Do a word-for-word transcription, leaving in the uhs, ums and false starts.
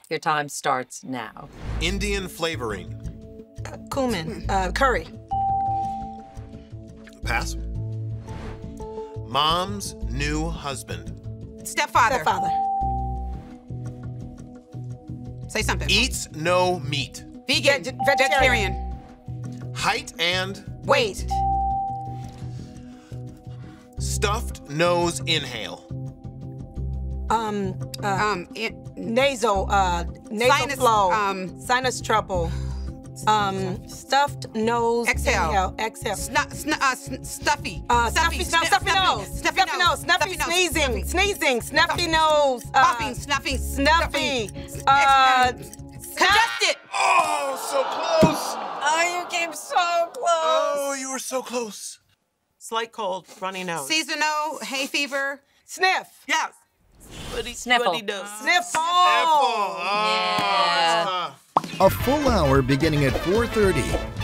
Your time starts now. Indian flavoring. Uh, cumin. Uh, curry. Pass. Mom's new husband. Stepfather. Stepfather. Say something. Eats no meat. Vegan. Veg- vegetarian. vegetarian. Height and Weight. stuffed nose inhale. Um, uh, Um, it, nasal, uh, nasal Sinus, flow. um, Sinus trouble. Um, stuffed nose. Exhale. Inhale. Exhale. snu- snu- uh, sn- stuffy. Uh, stuffy, stuffy, stuffy nose. Stuffy nose. Snuffy, Stuffy nose. sneezing, sneezing, snuffy nose. Uh, Coughing, snuffing, Snuffy. stuffing. Uh, Congested. Oh, so close. Oh, you came so close. Oh, you were so close. Slight cold, runny nose. Seasonal, hay fever. sniff. Yes. But he, Sniffle. But he does. Sniffle. Oh, Yeah. it's tough. A full hour beginning at four thirty.